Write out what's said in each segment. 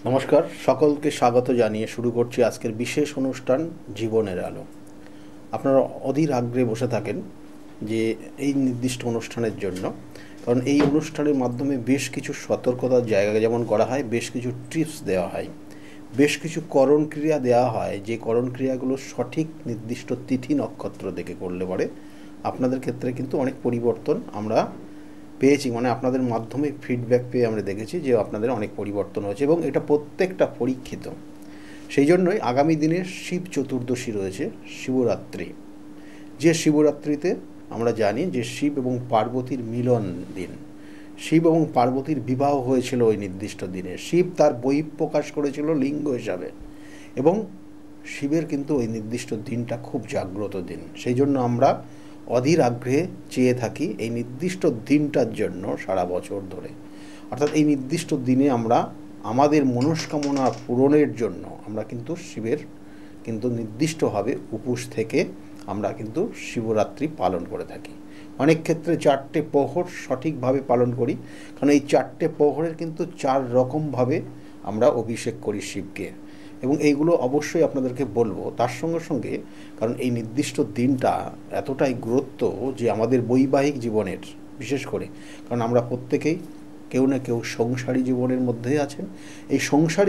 নমস্কার, সকলকে স্বাগত জানিয়ে শুরু করছি আজকের বিশেষ অনুষ্ঠান জীবনের আলো। আপনারা অধীর আগ্রহে বসে থাকেন যে এই নির্দিষ্ট অনুষ্ঠানের জন্য, কারণ এই অনুষ্ঠানের মাধ্যমে বেশ কিছু সতর্কতার জায়গা যেমন করা হয়, বেশ কিছু টিপস দেওয়া হয়, বেশ কিছু করণ ক্রিয়া দেওয়া হয়, যে করণ ক্রিয়াগুলো সঠিক নির্দিষ্ট তিথি নক্ষত্র দেখে করলে পরে আপনাদের ক্ষেত্রে কিন্তু অনেক পরিবর্তন আমরা পেয়েছি। মানে আপনাদের মাধ্যমে ফিডব্যাক পেয়ে আমরা দেখেছি যে আপনাদের অনেক পরিবর্তন হয়েছে এবং এটা প্রত্যেকটা পরীক্ষিত। সেই জন্যই আগামী দিনে শিব চতুর্দশী রয়েছে, শিবরাত্রি। যে শিবরাত্রিতে আমরা জানি যে শিব এবং পার্বতীর মিলন দিন, শিব এবং পার্বতীর বিবাহ হয়েছিল ওই নির্দিষ্ট দিনে। শিব তার বহিঃপ্রকাশ করেছিল লিঙ্গ হিসাবে এবং শিবের কিন্তু ওই নির্দিষ্ট দিনটা খুব জাগ্রত দিন। সেই জন্য আমরা অধীর আগ্রহে চেয়ে থাকি এই নির্দিষ্ট দিনটার জন্য সারা বছর ধরে। অর্থাৎ এই নির্দিষ্ট দিনে আমরা আমাদের মনস্কামনা পূরণের জন্য আমরা কিন্তু শিবের কিন্তু নির্দিষ্টভাবে উপোস থেকে আমরা কিন্তু শিবরাত্রি পালন করে থাকি। অনেক ক্ষেত্রে 4টে প্রহর সঠিকভাবে পালন করি, কারণ এই 4টে প্রহরের কিন্তু 4 রকমভাবে আমরা অভিষেক করি শিবকে, এবং এইগুলো অবশ্যই আপনাদেরকে বলবো। তার সঙ্গে সঙ্গে কারণ এই নির্দিষ্ট দিনটা এতটাই গুরুত্ব যে আমাদের বৈবাহিক জীবনের বিশেষ করে, কারণ আমরা প্রত্যেকেই কেউ না কেউ সংসারী জীবনের মধ্যে আছেন। এই সংসার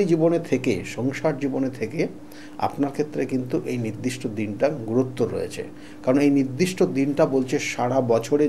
জীবনে থেকে আপনার ক্ষেত্রে কিন্তু এই নির্দিষ্ট দিনটা গুরুত্ব রয়েছে, কারণ এই নির্দিষ্ট দিনটা বলছে সারা বছরে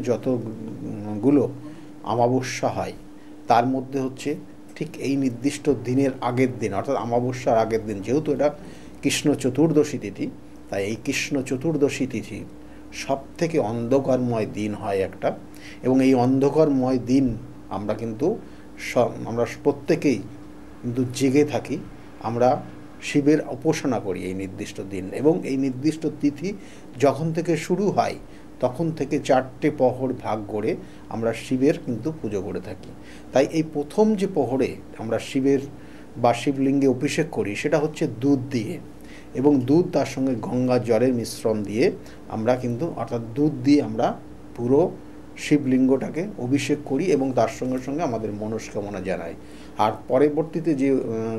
যতগুলো অমাবস্যা হয় তার মধ্যে হচ্ছে ঠিক এই নির্দিষ্ট দিনের আগের দিন, অর্থাৎ অমাবস্যার আগের দিন, যেহেতু এটা কৃষ্ণ চতুর্দশী তিথি, তাই এই কৃষ্ণ চতুর্দশী তিথি সব থেকে অন্ধকারময় দিন হয় একটা। এবং এই অন্ধকারময় দিন আমরা কিন্তু আমরা প্রত্যেকেই কিন্তু জেগে থাকি, আমরা শিবের উপাসনা করি এই নির্দিষ্ট দিন। এবং এই নির্দিষ্ট তিথি যখন থেকে শুরু হয় তখন থেকে 4টে প্রহর ভাগ করে আমরা শিবের কিন্তু পুজো করে থাকি। তাই এই প্রথম যে প্রহরে আমরা শিবের বা শিবলিঙ্গে অভিষেক করি সেটা হচ্ছে দুধ দিয়ে, এবং দুধ তার সঙ্গে গঙ্গা জলের মিশ্রণ দিয়ে আমরা কিন্তু, অর্থাৎ দুধ দিয়ে আমরা পুরো শিবলিঙ্গটাকে অভিষেক করি এবং তার সঙ্গে সঙ্গে আমাদের মনস্কামনা জানাই। আর পরবর্তীতে যে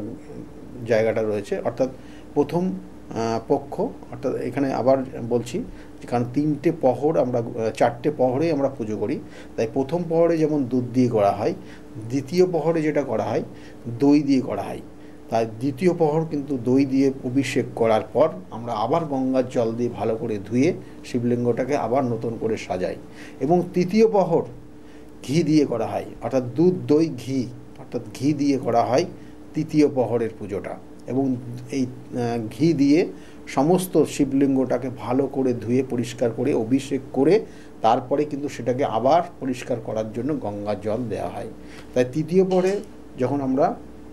জায়গাটা রয়েছে, অর্থাৎ প্রথম পক্ষ, অর্থাৎ এখানে আবার বলছি কারণ 3টে প্রহর আমরা 4টে প্রহরে আমরা পুজো করি, তাই প্রথম প্রহরে যেমন দুধ দিয়ে করা হয়, দ্বিতীয় প্রহরে যেটা করা হয় দই দিয়ে করা হয়। তাই দ্বিতীয় প্রহর কিন্তু দই দিয়ে অভিষেক করার পর আমরা আবার গঙ্গার জল দিয়ে ভালো করে ধুয়ে শিবলিঙ্গটাকে আবার নতুন করে সাজাই। এবং তৃতীয় প্রহর ঘি দিয়ে করা হয়, অর্থাৎ দুধ দই ঘি, অর্থাৎ ঘি দিয়ে করা হয় তৃতীয় প্রহরের পুজোটা। এবং এই ঘি দিয়ে সমস্ত শিবলিঙ্গটাকে ভালো করে ধুয়ে পরিষ্কার করে অভিষেক করে তারপরে কিন্তু সেটাকে আবার পরিষ্কার করার জন্য গঙ্গার জল দেওয়া হয়। তাই তৃতীয় প্রহরে যখন আমরা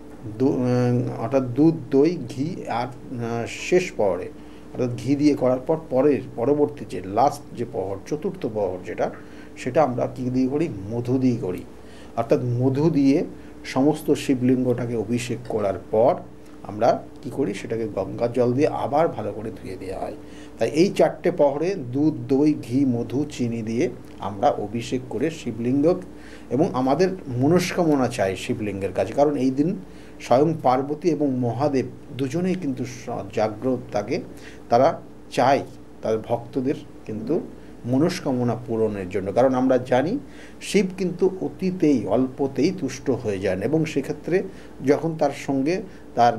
অর্থাৎ দুধ দই ঘি, আর শেষ প্রহরে অর্থাৎ ঘি দিয়ে করার পর পরবর্তী যে লাস্ট যে প্রহর, চতুর্থ প্রহর সেটা আমরা কী দিয়ে করি? মধু দিয়ে করি। অর্থাৎ মধু দিয়ে সমস্ত শিবলিঙ্গটাকে অভিষেক করার পর আমরা কি করি? সেটাকে গঙ্গার জল দিয়ে আবার ভালো করে ধুয়ে দেওয়া হয়। তাই এই 4টে প্রহরে দুধ দই ঘি মধু চিনি দিয়ে আমরা অভিষেক করে শিবলিঙ্গ এবং আমাদের মনস্কামনা চাই শিবলিঙ্গের কাছে, কারণ এই দিন স্বয়ং পার্বতী এবং মহাদেব দুজনেই কিন্তু জাগ্রত থাকে। তারা চায় তাদের ভক্তদের কিন্তু মনস্কামনা পূরণের জন্য, কারণ আমরা জানি শিব কিন্তু অতীতেই অল্পতেই তুষ্ট হয়ে যান, এবং সেক্ষেত্রে যখন তার সঙ্গে তার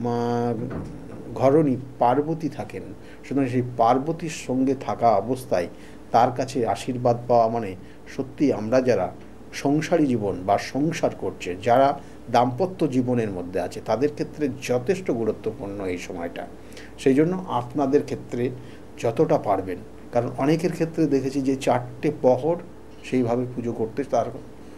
ঘরণী পার্বতী থাকেন, সুতরাং সেই পার্বতীর সঙ্গে থাকা অবস্থায় তার কাছে আশীর্বাদ পাওয়া মানে সত্যি আমরা যারা সংসারী জীবন বা সংসার করছে, যারা দাম্পত্য জীবনের মধ্যে আছে, তাদের ক্ষেত্রে যথেষ্ট গুরুত্বপূর্ণ এই সময়টা। সেই জন্য আপনাদের ক্ষেত্রে যতটা পারবেন, কারণ অনেকের ক্ষেত্রে দেখেছি যে 4টে প্রহর সেইভাবে পুজো করতে তার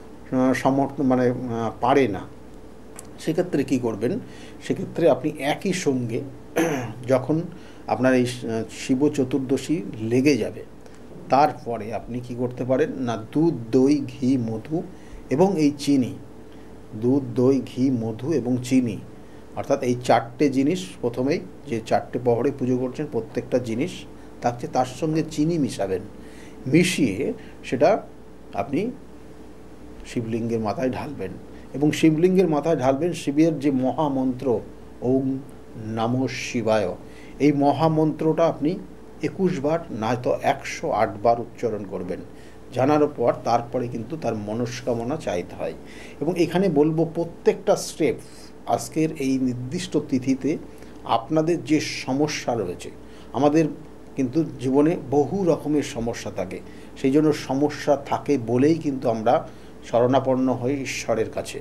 পারে না। সেক্ষেত্রে কি করবেন? সেক্ষেত্রে আপনি একই সঙ্গে যখন আপনার এই শিব চতুর্দশী লেগে যাবে তারপরে আপনি কি করতে পারেন না, দুধ দই ঘি মধু এবং এই চিনি, দুধ দই ঘি মধু এবং চিনি, অর্থাৎ এই 4টে জিনিস প্রথমেই যে 4টে প্রহরে পুজো করছেন প্রত্যেকটা জিনিস থাকছে, তার সঙ্গে চিনি মিশাবেন, মিশিয়ে সেটা আপনি শিবলিঙ্গের মাথায় ঢালবেন এবং শিবলিঙ্গের মাথায় ঢালবেন শিবের যে মহামন্ত্র ওম নমঃ শিবায়, এই মহামন্ত্রটা আপনি 21 বার নয়তো 108 বার উচ্চারণ করবেন। জানার পর তারপরে কিন্তু তার মনস্কামনা চাইতে হয়। এবং এখানে বলবো প্রত্যেকটা স্টেপ আজকের এই নির্দিষ্ট তিথিতে আপনাদের যে সমস্যা রয়েছে, আমাদের কিন্তু জীবনে বহু রকমের সমস্যা থাকে, সেই জন্য সমস্যা থাকে বলেই কিন্তু আমরা শরণাপন্ন হই ঈশ্বরের কাছে,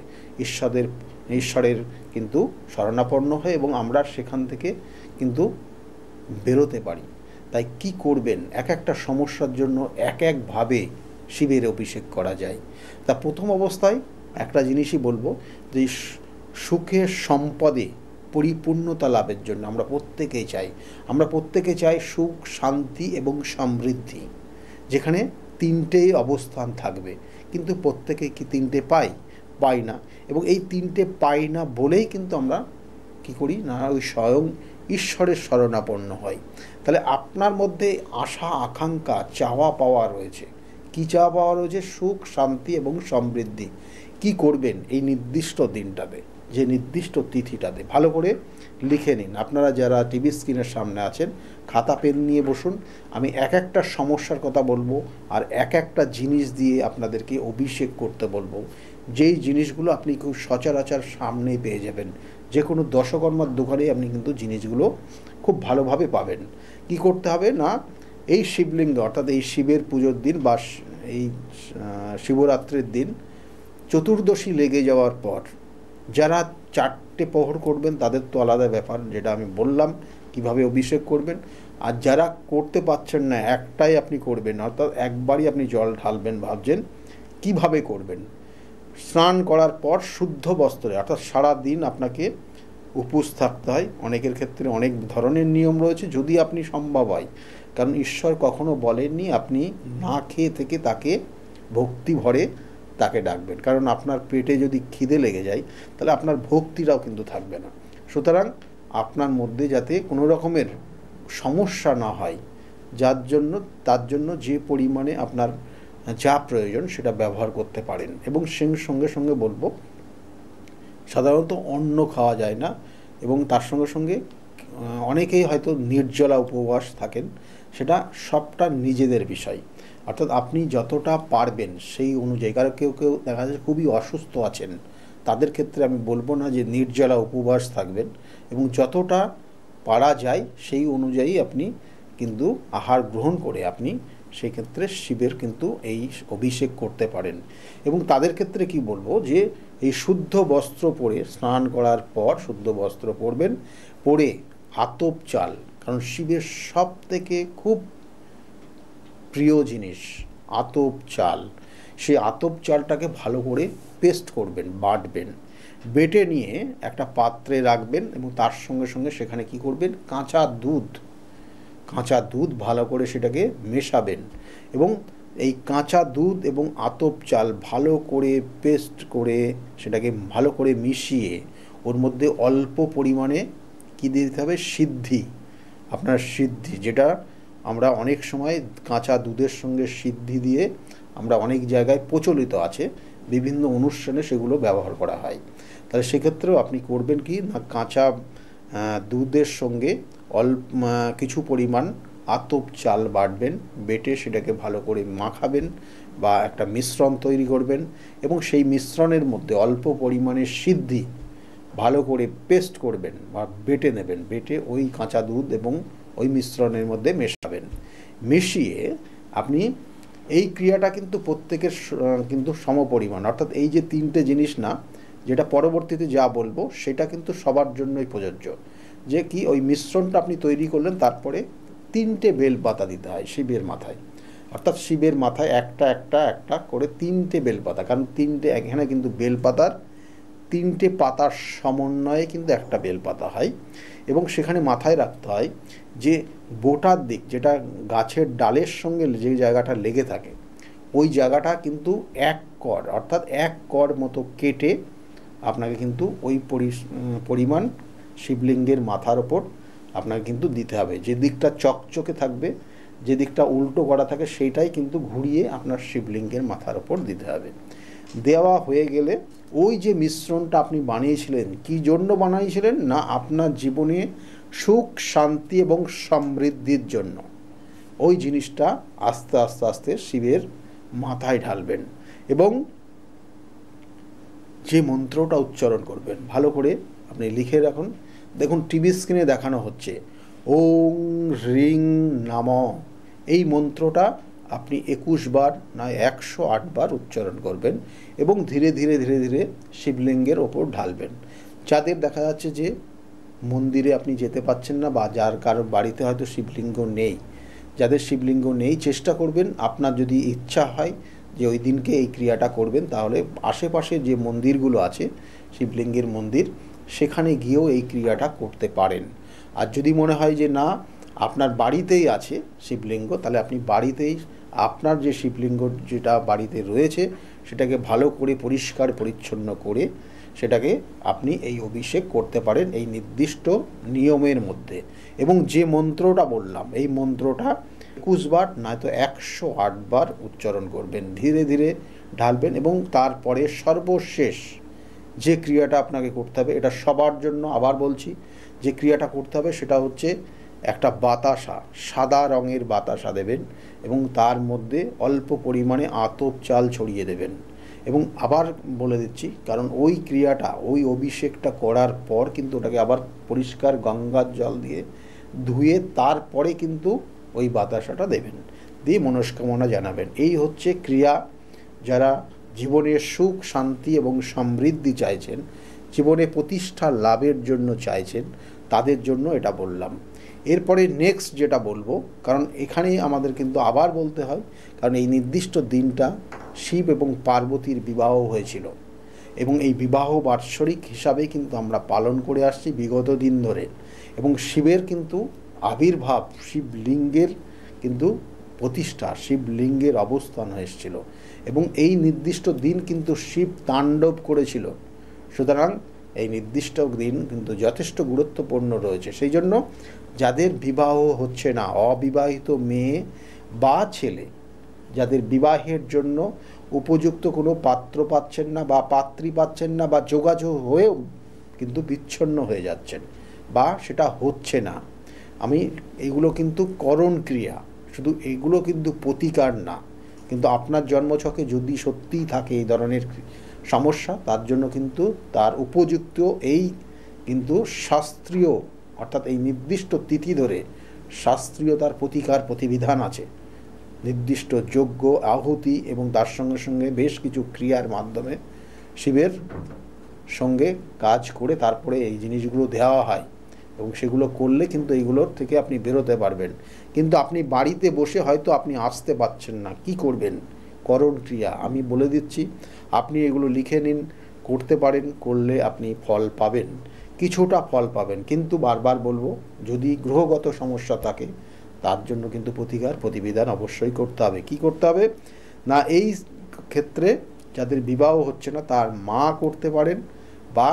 ঈশ্বরের কিন্তু শরণাপন্ন হই এবং আমরা সেখান থেকে কিন্তু বেরোতে পারি। তাই কি করবেন, এক একটা সমস্যার জন্য এক একভাবে শিবের অভিষেক করা যায়। তা প্রথম অবস্থায় একটা জিনিসই বলবো যে সুখে সম্পদে পরিপূর্ণতা লাভের জন্য আমরা প্রত্যেকে চাই সুখ, শান্তি এবং সমৃদ্ধি, যেখানে তিনটেই অবস্থান থাকবে। কিন্তু প্রত্যেকে কি তিনটে পাই না, এবং এই তিনটে পাই না বলেই কিন্তু আমরা কি করি না, ওই স্বয়ং ঈশ্বরের শরণাপন্ন হয়। তাহলে আপনার মধ্যে আশা আকাঙ্ক্ষা চাওয়া পাওয়া রয়েছে। কি চাওয়া পাওয়া রয়েছে? সুখ, শান্তি এবং সমৃদ্ধি। কি করবেন এই নির্দিষ্ট দিনটাতে, যে নির্দিষ্ট তিথিটাতে? ভালো করে লিখে নিন। আপনারা যারা টিভি স্ক্রিনের সামনে আছেন, খাতা পেন নিয়ে বসুন। আমি এক একটা সমস্যার কথা বলবো আর এক একটা জিনিস দিয়ে আপনাদেরকে অভিষেক করতে বলবো, যেই জিনিসগুলো আপনি খুব সচরাচর সামনেই পেয়ে যাবেন। যে কোনো দশকর্মার দোকানে আপনি কিন্তু জিনিসগুলো খুব ভালোভাবে পাবেন। কি করতে হবে না, এই শিবলিঙ্গ অর্থাৎ এই শিবের পুজোর দিন বা এই শিবরাত্রির দিন চতুর্দশী লেগে যাওয়ার পর যারা 4টে প্রহর করবেন তাদের তো আলাদা ব্যাপার, যেটা আমি বললাম কিভাবে অভিষেক করবেন। আর যারা করতে পারছেন না, একটাই আপনি করবেন, অর্থাৎ একবারই আপনি জল ঢালবেন, ভাবছেন কিভাবে করবেন। স্নান করার পর শুদ্ধ বস্ত্রে, অর্থাৎ সারা দিন আপনাকে উপোস থাকতে হয়। অনেকের ক্ষেত্রে অনেক ধরনের নিয়ম রয়েছে, যদি আপনি সম্ভব হয়, কারণ ঈশ্বর কখনো বলেননি আপনি না খেয়ে থেকে তাকে ভক্তি ভরে তাকে ডাকবেন, কারণ আপনার পেটে যদি খিদে লেগে যায় তাহলে আপনার ভক্তিটাও কিন্তু থাকবে না। সুতরাং আপনার মধ্যে যাতে কোনো রকমের সমস্যা না হয়, তার জন্য যে পরিমাণে আপনার যা প্রয়োজন সেটা ব্যবহার করতে পারেন। এবং সঙ্গে সঙ্গে বলবো, সাধারণত অন্ন খাওয়া যায় না, এবং তার সঙ্গে সঙ্গে অনেকেই হয়তো নির্জলা উপবাস থাকেন, সেটা সবটা নিজেদের বিষয়। অর্থাৎ আপনি যতটা পারবেন সেই অনুযায়ী, কারণ কেউ দেখা যাচ্ছে খুবই অসুস্থ আছেন, তাদের ক্ষেত্রে আমি বলবো না যে নির্জলা উপবাস থাকবেন, এবং যতটা পারা যায় সেই অনুযায়ী আপনি কিন্তু আহার গ্রহণ করে আপনি সেক্ষেত্রে শিবের কিন্তু এই অভিষেক করতে পারেন। এবং তাদের ক্ষেত্রে কি বলবো যে এই শুদ্ধ বস্ত্র পরে, স্নান করার পর শুদ্ধ বস্ত্র পরবেন, পরে আতপ চাল, কারণ শিবের সব থেকে খুব প্রিয় জিনিস আতপ চাল, সেই আতপ চালটাকে ভালো করে পেস্ট করবেন, বাটবেন, বেটে নিয়ে একটা পাত্রে রাখবেন, এবং তার সঙ্গে সঙ্গে সেখানে কি করবেন, কাঁচা দুধ ভালো করে সেটাকে মেশাবেন, এবং এই কাঁচা দুধ এবং আতপ চাল ভালো করে পেস্ট করে সেটাকে ভালো করে মিশিয়ে ওর মধ্যে অল্প পরিমাণে কী দিতে হবে, আপনার সিদ্ধি, যেটা আমরা অনেক সময় কাঁচা দুধের সঙ্গে সিদ্ধি দিয়ে আমরা অনেক জায়গায় প্রচলিত আছে, বিভিন্ন অনুষ্ঠানে সেগুলো ব্যবহার করা হয়। তাহলে সেক্ষেত্রেও আপনি করবেন কি না, কাঁচা দুধের সঙ্গে কিছু পরিমাণ আতপ চাল বাটবেন, বেটে সেটাকে ভালো করে মাখাবেন বা একটা মিশ্রণ তৈরি করবেন, এবং সেই মিশ্রণের মধ্যে অল্প পরিমাণে সিদ্ধি ভালো করে পেস্ট করবেন বা বেটে নেবেন, বেটে ওই কাঁচা দুধ এবং ওই মিশ্রণের মধ্যে মেশাবেন। মিশিয়ে আপনি এই ক্রিয়াটা কিন্তু প্রত্যেকের কিন্তু সমপরিমাণ, অর্থাৎ এই যে তিনটে জিনিস না, যেটা পরবর্তীতে যা বলবো সেটা কিন্তু সবার জন্যই প্রযোজ্য। যে কি, ওই মিশ্রণটা আপনি তৈরি করলেন, তারপরে 3টে বেলপাতা দিতে হয় শিবের মাথায়, অর্থাৎ শিবের মাথায় একটা করে 3টে বেলপাতা, কারণ এখানে কিন্তু বেলপাতার 3টে পাতার সমন্বয়ে কিন্তু একটা বেলপাতা হয়। এবং সেখানে মাথায় রাখতে হয় যে বোটার দিক, যেটা গাছের ডালের সঙ্গে যে জায়গাটা লেগে থাকে, ওই জায়গাটা কিন্তু 1 কর, অর্থাৎ 1 কর মতো কেটে আপনাকে কিন্তু ওই পরিমাণ শিবলিঙ্গের মাথার ওপর আপনাকে কিন্তু দিতে হবে। যে দিকটা চকচকে থাকবে, যে দিকটা উল্টো করা থাকে, সেইটাই কিন্তু ঘুরিয়ে আপনার শিবলিঙ্গের মাথার ওপর দিতে হবে। দেওয়া হয়ে গেলে ওই যে মিশ্রণটা আপনি বানিয়েছিলেন, কী জন্য বানিয়েছিলেন? না আপনার জীবনে সুখ, শান্তি এবং সমৃদ্ধির জন্য। ওই জিনিসটা আস্তে আস্তে আস্তে শিবের মাথায় ঢালবেন এবং যে মন্ত্রটা উচ্চারণ করবেন ভালো করে আপনি লিখে রাখুন। দেখুন টিভি স্ক্রিনে দেখানো হচ্ছে ওং হ্রিং নমঃ। এই মন্ত্রটা আপনি 21 বার নয় 108 বার উচ্চারণ করবেন এবং ধীরে ধীরে ধীরে ধীরে শিবলিঙ্গের ওপর ঢালবেন। যাদের দেখা যাচ্ছে যে মন্দিরে আপনি যেতে পারছেন না বা যার কারোর বাড়িতে হয়তো শিবলিঙ্গ নেই, যাদের শিবলিঙ্গ নেই চেষ্টা করবেন আপনার যদি ইচ্ছা হয় যে ওই দিনকে এই ক্রিয়াটা করবেন, তাহলে আশেপাশে যে মন্দিরগুলো আছে শিবলিঙ্গের মন্দির, সেখানে গিয়েও এই ক্রিয়াটা করতে পারেন। আর যদি মনে হয় যে না আপনার বাড়িতেই আছে শিবলিঙ্গ, তাহলে আপনি বাড়িতেই আপনার যে শিবলিঙ্গ যেটা বাড়িতে রয়েছে সেটাকে ভালো করে পরিষ্কার পরিচ্ছন্ন করে সেটাকে আপনি এই অভিষেক করতে পারেন এই নির্দিষ্ট নিয়মের মধ্যে। এবং যে মন্ত্রটা বললাম এই মন্ত্রটা 21 বার নয়তো 108 বার উচ্চারণ করবেন, ধীরে ধীরে ঢালবেন এবং তারপরে সর্বশেষ যে ক্রিয়াটা আপনাকে করতে হবে, এটা সবার জন্য আবার বলছি, যে ক্রিয়াটা করতে হবে সেটা হচ্ছে একটা বাতাসা, সাদা রঙের বাতাসা দেবেন এবং তার মধ্যে অল্প পরিমাণে আতপ চাল ছড়িয়ে দেবেন। এবং আবার বলে দিচ্ছি, কারণ ওই ক্রিয়াটা ওই অভিষেকটা করার পর কিন্তু ওটাকে আবার পরিষ্কার গঙ্গার জল দিয়ে ধুয়ে তারপরে কিন্তু ওই বাতাসাটা দেবেন, দিয়ে মনস্কামনা জানাবেন। এই হচ্ছে ক্রিয়া। যারা জীবনে সুখ, শান্তি এবং সমৃদ্ধি চাইছেন, জীবনে প্রতিষ্ঠা লাভের জন্য চাইছেন, তাদের জন্য এটা বললাম। এরপরে নেক্সট যেটা বলবো, কারণ এখানেই আমাদের কিন্তু আবার বলতে হয়, কারণ এই নির্দিষ্ট দিনটা শিব এবং পার্বতীর বিবাহ হয়েছিল এবং এই বিবাহ বাৎসরিক হিসাবে কিন্তু আমরা পালন করে আসছি বিগত দিন ধরে। এবং শিবের কিন্তু আবির্ভাব, শিবলিঙ্গের কিন্তু প্রতিষ্ঠা, শিবলিঙ্গের অবস্থান হয়েছিল এবং এই নির্দিষ্ট দিন কিন্তু শিব তাণ্ডব করেছিল। সুতরাং এই নির্দিষ্ট দিন কিন্তু যথেষ্ট গুরুত্বপূর্ণ রয়েছে। সেই জন্য যাদের বিবাহ হচ্ছে না, অবিবাহিত মেয়ে বা ছেলে যাদের বিবাহের জন্য উপযুক্ত কোনো পাত্র পাচ্ছেন না বা পাত্রী পাচ্ছেন না বা যোগাযোগ হয়েও কিন্তু বিচ্ছিন্ন হয়ে যাচ্ছেন বা সেটা হচ্ছে না, আমি এগুলো কিন্তু করণ ক্রিয়া, শুধু এগুলো কিন্তু প্রতিকার না। কিন্তু আপনার জন্মছকে যদি সত্যিই থাকে এই ধরনের সমস্যা, তার জন্য কিন্তু তার উপযুক্ত এই কিন্তু শাস্ত্রীয়, অর্থাৎ এই নির্দিষ্ট তিথি ধরে শাস্ত্রীয় তার প্রতিকার প্রতিবিধান আছে, নির্দিষ্ট যজ্ঞ, আহুতি এবং তার সঙ্গে সঙ্গে বেশ কিছু ক্রিয়ার মাধ্যমে শিবের সঙ্গে কাজ করে তারপরে এই জিনিসগুলো দেওয়া হয় এবং সেগুলো করলে কিন্তু এইগুলোর থেকে আপনি বেরোতে পারবেন। কিন্তু আপনি বাড়িতে বসে হয়তো আপনি আসতে পারছেন না, কি করবেন? করণ ক্রিয়া আমি বলে দিচ্ছি, আপনি এগুলো লিখে নিন, করতে পারেন, করলে আপনি ফল পাবেন, কিছুটা ফল পাবেন। কিন্তু বারবার বলবো, যদি গ্রহগত সমস্যা থাকে তার জন্য কিন্তু প্রতিকার প্রতিবিধান অবশ্যই করতে হবে। কি করতে হবে না, এই ক্ষেত্রে যাদের বিবাহ হচ্ছে না তার মা করতে পারেন বা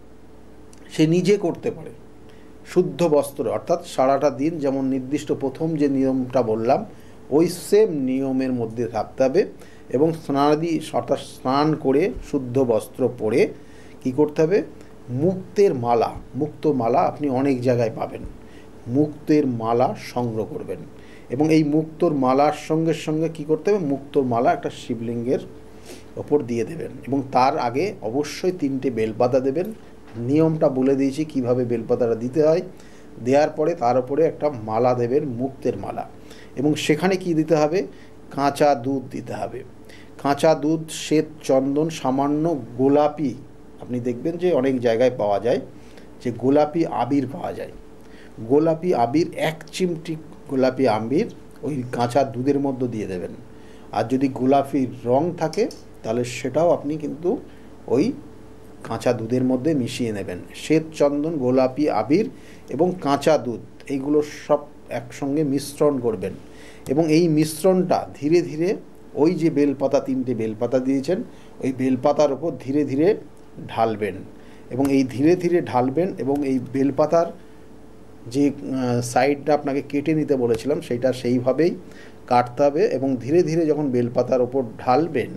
সে নিজে করতে পারে। শুদ্ধ বস্ত্র, অর্থাৎ সারাটা দিন যেমন নির্দিষ্ট প্রথম যে নিয়মটা বললাম ওই সেম নিয়মের মধ্যে থাকতে হবে এবং স্নানাদি অর্থাৎ স্নান করে শুদ্ধ বস্ত্র পরে কি করতে হবে, মুক্তের মালা, মুক্ত মালা আপনি অনেক জায়গায় পাবেন, মুক্তের মালা সংগ্রহ করবেন এবং এই মুক্তোর মালার সঙ্গে সঙ্গে কি করতে হবে, মুক্তোর মালা একটা শিবলিঙ্গের ওপর দিয়ে দেবেন এবং তার আগে অবশ্যই 3টে বেলপাতা দেবেন। নিয়মটা বলে দিয়েছি কিভাবে বেলপাতাটা দিতে হয়। দেওয়ার পরে তার উপরে একটা মালা দেবেন, মুক্তের মালা, এবং সেখানে কি দিতে হবে, কাঁচা দুধ দিতে হবে। কাঁচা দুধ, শ্বেত চন্দন, সামান্য গোলাপি, আপনি দেখবেন যে অনেক জায়গায় পাওয়া যায় যে গোলাপি আবির পাওয়া যায়, গোলাপি আবির 1 চিমটি গোলাপি আবির ওই কাঁচা দুধের মধ্যে দিয়ে দেবেন। আর যদি গোলাপি রং থাকে তাহলে সেটাও আপনি কিন্তু ওই কাঁচা দুধের মধ্যে মিশিয়ে নেবেন। শ্বেত চন্দন, গোলাপি আবির এবং কাঁচা দুধ এইগুলো সব একসঙ্গে মিশ্রণ করবেন এবং এই মিশ্রণটা ধীরে ধীরে ওই যে বেলপাতা 3টে বেলপাতা দিয়েছেন ওই বেলপাতার ওপর ধীরে ধীরে ঢালবেন এবং এই ধীরে ধীরে ঢালবেন এবং এই বেলপাতার যে সাইডটা আপনাকে কেটে নিতে বলেছিলাম সেইটা সেইভাবেই কাটতে হবে এবং ধীরে ধীরে যখন বেলপাতার ওপর ঢালবেন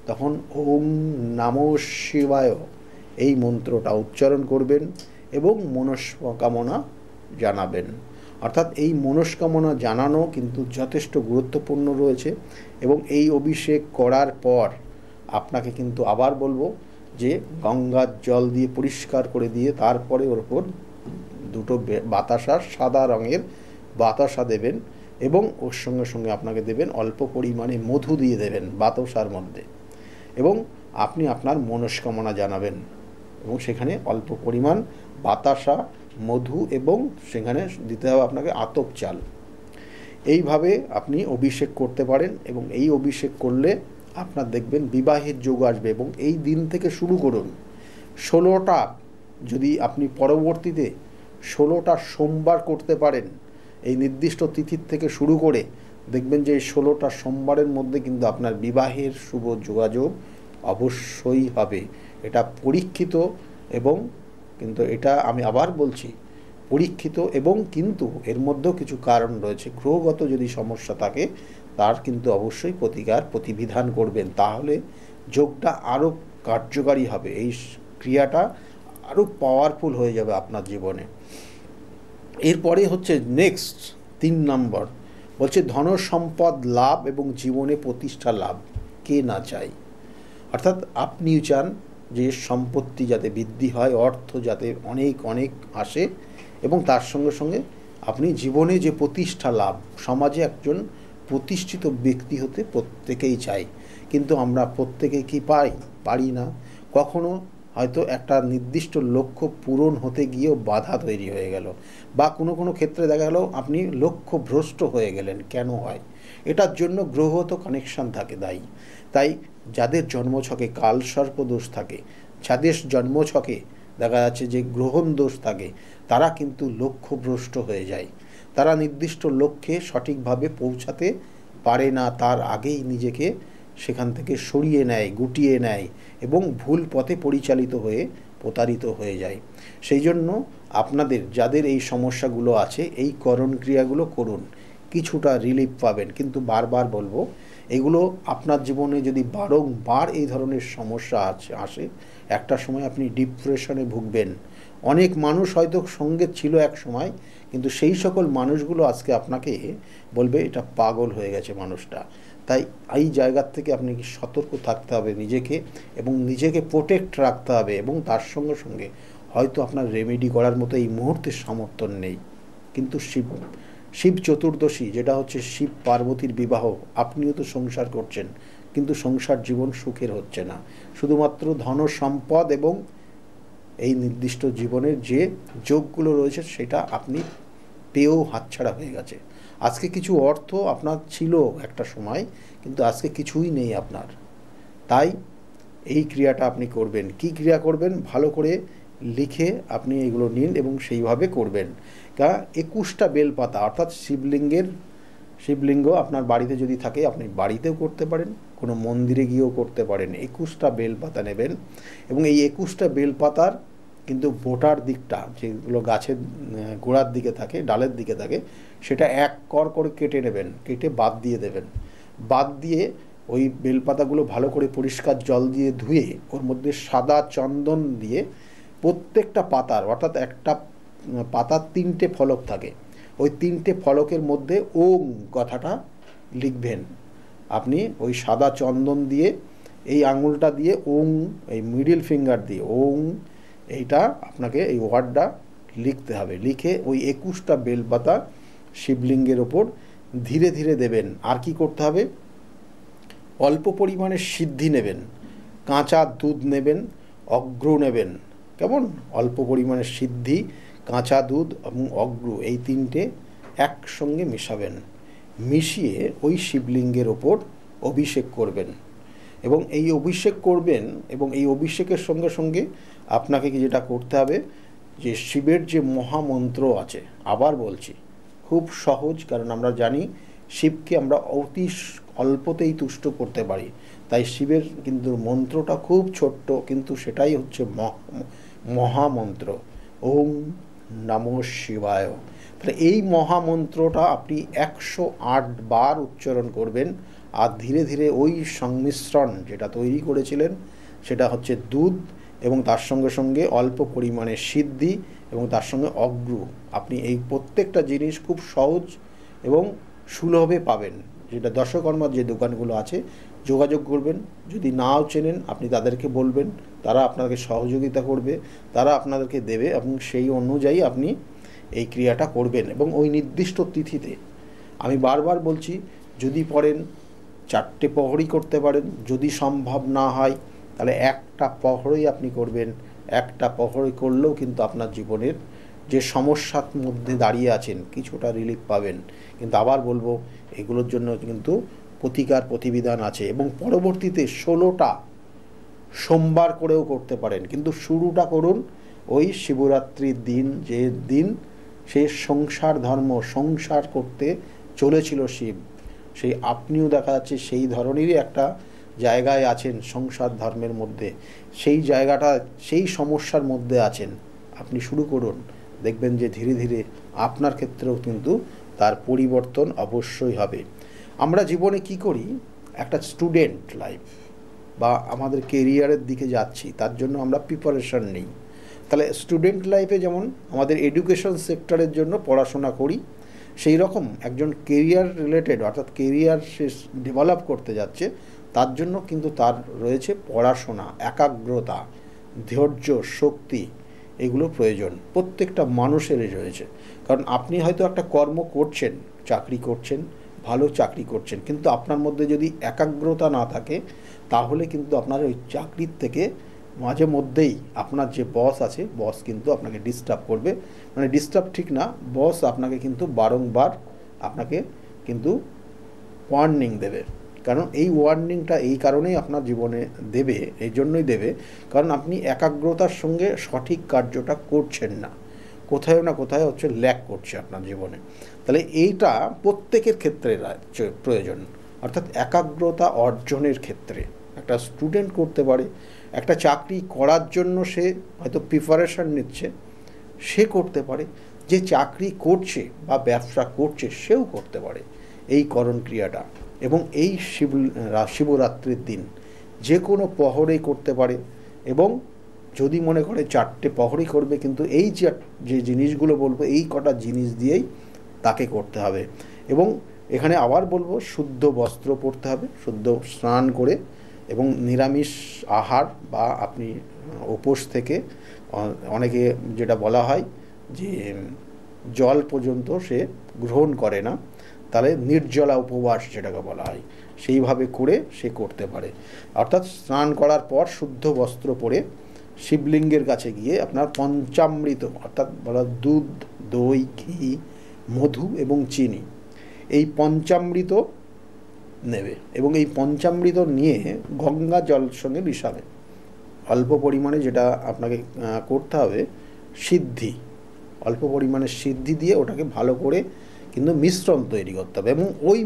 তখন ওং নমঃ শিবায় এই মন্ত্রটা উচ্চারণ করবেন এবং মনস্কামনা জানাবেন। অর্থাৎ এই মনস্কামনা জানানো কিন্তু যথেষ্ট গুরুত্বপূর্ণ রয়েছে। এবং এই অভিষেক করার পর আপনাকে কিন্তু আবার বলবো যে গঙ্গার জল দিয়ে পরিষ্কার করে দিয়ে তারপরে ওর ওপর দুটো বাতাসা, সাদা রঙের বাতাসা দেবেন এবং ওর সঙ্গে সঙ্গে আপনাকে দেবেন অল্প পরিমাণে মধু দিয়ে দেবেন বাতাসার মধ্যে, এবং আপনি আপনার মনস্কামনা জানাবেন। এবং সেখানে অল্প পরিমাণ বাতাসা, মধু এবং সেখানে দিতে হবে আপনাকে আতপ চাল। এইভাবে আপনি অভিষেক করতে পারেন এবং এই অভিষেক করলে আপনার দেখবেন বিবাহের যোগ আসবে। এবং এই দিন থেকে শুরু করুন 16টা, যদি আপনি পরবর্তীতে 16টা সোমবার করতে পারেন এই নির্দিষ্ট তিথির থেকে শুরু করে, দেখবেন যে এই 16টা সোমবারের মধ্যে কিন্তু আপনার বিবাহের শুভ যোগাযোগ অবশ্যই হবে। এটা পরীক্ষিত, এবং কিন্তু এটা আমি আবার বলছি পরীক্ষিত, এবং কিন্তু এর মধ্যেও কিছু কারণ রয়েছে। গ্রহগত যদি সমস্যা থাকে তার কিন্তু অবশ্যই প্রতিবিধান করবেন, তাহলে যোগটা আরও কার্যকারী হবে, এই ক্রিয়াটা আরও পাওয়ারফুল হয়ে যাবে আপনার জীবনে। এরপরে হচ্ছে নেক্সট 3 নম্বর, বলছে ধন সম্পদ লাভ এবং জীবনে প্রতিষ্ঠা লাভ কে না চাই। অর্থাৎ আপনিও চান যে সম্পত্তি যাতে বৃদ্ধি হয়, অর্থ যাতে অনেক অনেক আসে, এবং তার সঙ্গে সঙ্গে আপনি জীবনে যে প্রতিষ্ঠা লাভ, সমাজে একজন প্রতিষ্ঠিত ব্যক্তি হতে প্রত্যেকেই চাই। কিন্তু আমরা প্রত্যেকে কি পারি না। কখনো হয়তো একটা নির্দিষ্ট লক্ষ্য পূরণ হতে গিয়েও বাধা তৈরি হয়ে গেল, বা কোনো কোনো ক্ষেত্রে দেখা গেল আপনি লক্ষ্য ভ্রষ্ট হয়ে গেলেন। কেন হয়? এটার জন্য গ্রহগত কানেকশান থাকে দায়ী। তাই যাদের জন্মছকে কালসর্প দোষ থাকে, যাদের জন্মছকে দেখা যাচ্ছে যে গ্রহণ দোষ থাকে, তারা কিন্তু লক্ষ্যভ্রষ্ট হয়ে যায়। তারা নির্দিষ্ট লক্ষ্যে সঠিকভাবে পৌঁছাতে পারে না, তার আগেই নিজেকে সেখান থেকে সরিয়ে নেয়, গুটিয়ে নেয় এবং ভুল পথে পরিচালিত হয়ে প্রতারিত হয়ে যায়। সেই জন্য আপনাদের যাদের এই সমস্যাগুলো আছে, এই করণ ক্রিয়াগুলো করুন, কিছুটা রিলিফ পাবেন। কিন্তু বারবার বলবো, এগুলো আপনার জীবনে যদি বারংবার এই ধরনের সমস্যা আসে, একটা সময় আপনি ডিপ্রেশনে ভুগবেন। অনেক মানুষ হয়তো সঙ্গে ছিল এক সময়, কিন্তু সেই সকল মানুষগুলো আজকে আপনাকে বলবে এটা পাগল হয়ে গেছে মানুষটা। তাই এই জায়গার থেকে আপনি সতর্ক থাকতে হবে নিজেকে, এবং নিজেকে প্রোটেক্ট রাখতে হবে। এবং তার সঙ্গে সঙ্গে হয়তো আপনার রেমেডি করার মতো এই মুহূর্তে সমর্থন নেই, কিন্তু শিব চতুর্দশী, যেটা হচ্ছে শিব পার্বতীর বিবাহ, আপনিও তো সংসার করছেন, কিন্তু সংসার জীবন সুখের হচ্ছে না। শুধুমাত্র ধন সম্পদ এবং এই নির্দিষ্ট জীবনের যে যোগগুলো রয়েছে সেটা আপনি পেয়েও হাতছাড়া হয়ে গেছে। আজকে কিছু অর্থ আপনার ছিল একটা সময়, কিন্তু আজকে কিছুই নেই আপনার। তাই এই ক্রিয়াটা আপনি করবেন। কি ক্রিয়া করবেন? ভালো করে লিখে আপনি এগুলো নিন এবং সেইভাবে করবেন। 21টা বেলপাতা, অর্থাৎ শিবলিঙ্গ আপনার বাড়িতে যদি থাকে আপনি বাড়িতেও করতে পারেন, কোনো মন্দিরে গিয়েও করতে পারেন। 21টা বেলপাতা নেবেন এবং এই 21টা বেলপাতার কিন্তু বোটার দিকটা, যেগুলো গাছের গোড়ার দিকে থাকে, ডালের দিকে থাকে, সেটা এক কর করে কেটে নেবেন, কেটে বাদ দিয়ে দেবেন। বাদ দিয়ে ওই বেলপাতাগুলো ভালো করে পরিষ্কার জল দিয়ে ধুয়ে ওর মধ্যে সাদা চন্দন দিয়ে প্রত্যেকটা পাতার, অর্থাৎ একটা পাতার 3টে ফলক থাকে, ওই 3টে ফলকের মধ্যে ওং কথাটা লিখবেন। আপনি ওই সাদা চন্দন দিয়ে এই আঙুলটা দিয়ে ওং, এই মিডিল ফিঙ্গার দিয়ে ওং, এইটা আপনাকে এই ওয়ার্ডটা লিখতে হবে। লিখে ওই 21টা বেলপাতা শিবলিঙ্গের ওপর ধীরে ধীরে দেবেন। আর কি করতে হবে? অল্প পরিমাণে সিদ্ধি নেবেন, কাঁচা দুধ নেবেন, অগ্র নেবেন। কেমন? অল্প পরিমাণে সিদ্ধি, কাঁচা দুধ এবং অগ্র, এই 3টে একসঙ্গে মেশাবেন। মিশিয়ে ওই শিবলিঙ্গের ওপর অভিষেক করবেন। এবং এই অভিষেক করবেন, এবং এই অভিষেকের সঙ্গে সঙ্গে আপনাকে কি যেটা করতে হবে, যে শিবের যে মহামন্ত্র আছে, আবার বলছি খুব সহজ, কারণ আমরা জানি শিবকে আমরা অতি অল্পতেই তুষ্ট করতে পারি। তাই শিবের কিন্তু মন্ত্রটা খুব ছোট্ট, কিন্তু সেটাই হচ্ছে মহামন্ত্র, ওম নমঃ শিবায়। তাহলে এই মহামন্ত্রটা আপনি 108 বার উচ্চারণ করবেন। আর ধীরে ধীরে ওই সংমিশ্রণ যেটা তৈরি করেছিলেন সেটা হচ্ছে দুধ, এবং তার সঙ্গে সঙ্গে অল্প পরিমাণে সিদ্ধি এবং তার সঙ্গে অগ্রু। আপনি এই প্রত্যেকটা জিনিস খুব সহজ এবং সুলভে পাবেন। যেটা দশকর্মার যে দোকানগুলো আছে যোগাযোগ করবেন, যদি নাও চেনেন আপনি তাদেরকে বলবেন, তারা আপনাকে সহযোগিতা করবে, তারা আপনাদেরকে দেবে এবং সেই অনুযায়ী আপনি এই ক্রিয়াটা করবেন। এবং ওই নির্দিষ্ট তিথিতে, আমি বারবার বলছি, যদি পারেন 4টে প্রহরী করতে পারেন, যদি সম্ভব না হয় তাহলে একটা প্রহরই আপনি করবেন। একটা প্রহরী করলেও কিন্তু আপনার জীবনের যে সমস্যার মধ্যে দাঁড়িয়ে আছেন কিছুটা রিলিফ পাবেন। কিন্তু আবার বলবো, এগুলোর জন্য কিন্তু প্রতিকার প্রতিবিধান আছে, এবং পরবর্তীতে 16টা সোমবার করেও করতে পারেন। কিন্তু শুরুটা করুন ওই শিবরাত্রির দিন, যে দিন সে সংসার ধর্ম সংসার করতে চলেছিল শিব, সেই আপনিও দেখা যাচ্ছে সেই ধরনেরই একটা জায়গায় আছেন সংসার ধর্মের মধ্যে, সেই জায়গাটা সেই সমস্যার মধ্যে আছেন। আপনি শুরু করুন, দেখবেন যে ধীরে ধীরে আপনার ক্ষেত্রেও কিন্তু তার পরিবর্তন অবশ্যই হবে। আমরা জীবনে কি করি, একটা স্টুডেন্ট লাইফ বা আমাদের কেরিয়ারের দিকে যাচ্ছি, তার জন্য আমরা প্রিপারেশন নিই। তাহলে স্টুডেন্ট লাইফে যেমন আমাদের এডুকেশন সেক্টরের জন্য পড়াশোনা করি, সেই রকম একজন কেরিয়ার রিলেটেড অর্থাৎ কেরিয়ার সে ডেভেলপ করতে যাচ্ছে, তার জন্য কিন্তু তার রয়েছে পড়াশোনা, একাগ্রতা, ধৈর্য, শক্তি, এগুলো প্রয়োজন প্রত্যেকটা মানুষেরই রয়েছে। কারণ আপনি হয়তো একটা কর্ম করছেন, চাকরি করছেন, ভালো চাকরি করছেন, কিন্তু আপনার মধ্যে যদি একাগ্রতা না থাকে তাহলে কিন্তু আপনার ওই চাকরির থেকে মাঝে মধ্যেই আপনার যে বস আছে, বস কিন্তু আপনাকে ডিস্টার্ব করবে। মানে ডিস্টার্ব ঠিক না, বস আপনাকে কিন্তু বারংবার আপনাকে কিন্তু ওয়ার্নিং দেবে। কারণ এই ওয়ার্নিংটা এই কারণেই আপনার জীবনে দেবে, এই জন্যই দেবে কারণ আপনি একাগ্রতার সঙ্গে সঠিক কার্যটা করছেন না, কোথাও না কোথাও হচ্ছে ল্যাক করছে আপনার জীবনে। তাহলে এইটা প্রত্যেকের ক্ষেত্রে প্রয়োজন, অর্থাৎ একাগ্রতা অর্জনের ক্ষেত্রে একটা স্টুডেন্ট করতে পারে, একটা চাকরি করার জন্য সে হয়তো প্রিপারেশান নিচ্ছে, সে করতে পারে, যে চাকরি করছে বা ব্যবসা করছে সেও করতে পারে এই করণ ক্রিয়াটা। এবং এই শিবরাত্রির দিন যে কোনো প্রহরেই করতে পারে, এবং যদি মনে করে 4টে প্রহরই করবে, কিন্তু এই যে জিনিসগুলো বলবো এই কটা জিনিস দিয়েই তাকে করতে হবে। এবং এখানে আবার বলবো, শুদ্ধ বস্ত্র পরতে হবে, শুদ্ধ স্নান করে, এবং নিরামিষ আহার বা আপনি উপোস থেকে, অনেকে যেটা বলা হয় যে জল পর্যন্ত সে গ্রহণ করে না, তাহলে নির্জলা উপবাস যেটাকে বলা হয়, সেইভাবে করে সে করতে পারে। অর্থাৎ স্নান করার পর শুদ্ধ বস্ত্র পরে শিবলিঙ্গের কাছে গিয়ে আপনার পঞ্চামৃত, অর্থাৎ বলা দুধ, দই, ঘি, মধু এবং চিনি, এই পঞ্চামৃত নেবে, এবং এই পঞ্চামৃত নিয়ে গঙ্গা জলের সঙ্গে মিশাবে অল্প পরিমাণে। যেটা আপনাকে করতে হবে সিদ্ধি, অল্প পরিমাণে সিদ্ধি দিয়ে ওটাকে ভালো করে কিন্তু মিশ্রণ তৈরি করতে হবে, এবং ওই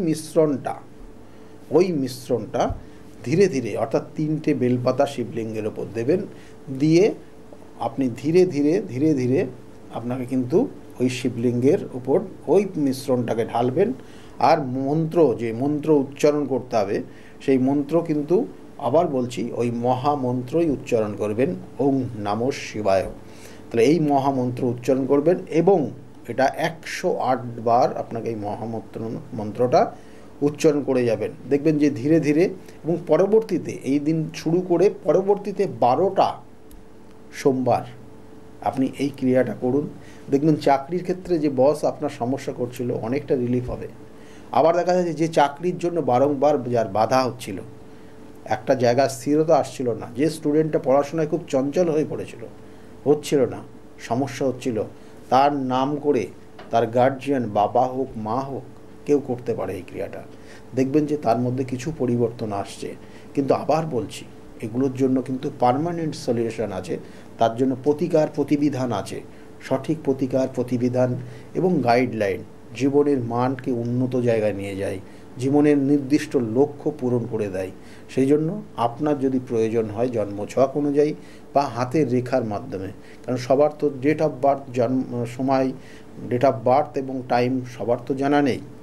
মিশ্রণটা ধীরে ধীরে, অর্থাৎ 3টে বেলপাতা শিবলিঙ্গের ওপর দেবেন, দিয়ে আপনি ধীরে ধীরে আপনাকে কিন্তু ওই শিবলিঙ্গের উপর ওই মিশ্রণটাকে ঢালবেন। আর যে মন্ত্র উচ্চারণ করতে হবে, সেই মন্ত্র কিন্তু আবার বলছি ওই মহামন্ত্রই উচ্চারণ করবেন, ওং নমঃ শিবায়। তাহলে এই মহামন্ত্র উচ্চারণ করবেন, এবং এটা 108 বার আপনাকে এই মন্ত্রটা উচ্চারণ করে যাবেন। দেখবেন যে ধীরে ধীরে, এবং পরবর্তীতে এই দিন শুরু করে পরবর্তীতে 12টা সোমবার আপনি এই ক্রিয়াটা করুন, দেখবেন চাকরির ক্ষেত্রে যে বস আপনার সমস্যা করছিল অনেকটা রিলিফ হবে। আবার দেখা যাচ্ছে যে চাকরির জন্য বারংবার যার বাধা হচ্ছিল, একটা জায়গায় স্থিরতা আসছিল না, যে স্টুডেন্টটা পড়াশোনায় খুব চঞ্চল হয়ে পড়েছিল, হচ্ছিল না, সমস্যা হচ্ছিল, তার নাম করে তার গার্জিয়ান, বাবা হোক মা হোক, কেউ করতে পারে এই ক্রিয়াটা, দেখবেন যে তার মধ্যে কিছু পরিবর্তন আসছে। কিন্তু আবার বলছি, এগুলোর জন্য কিন্তু পার্মানেন্ট সলিউশন আছে, তার জন্য প্রতিকার প্রতিবিধান আছে, সঠিক প্রতিকার প্রতিবিধান এবং গাইডলাইন জীবনের মানকে উন্নত জায়গায় নিয়ে যায়, জীবনের নির্দিষ্ট লক্ষ্য পূরণ করে দেয়। সেই জন্য আপনার যদি প্রয়োজন হয় জন্মছক অনুযায়ী বা হাতের রেখার মাধ্যমে, কারণ সবার তো date of birth, date of birth এবং টাইম সবার তো জানা নেই,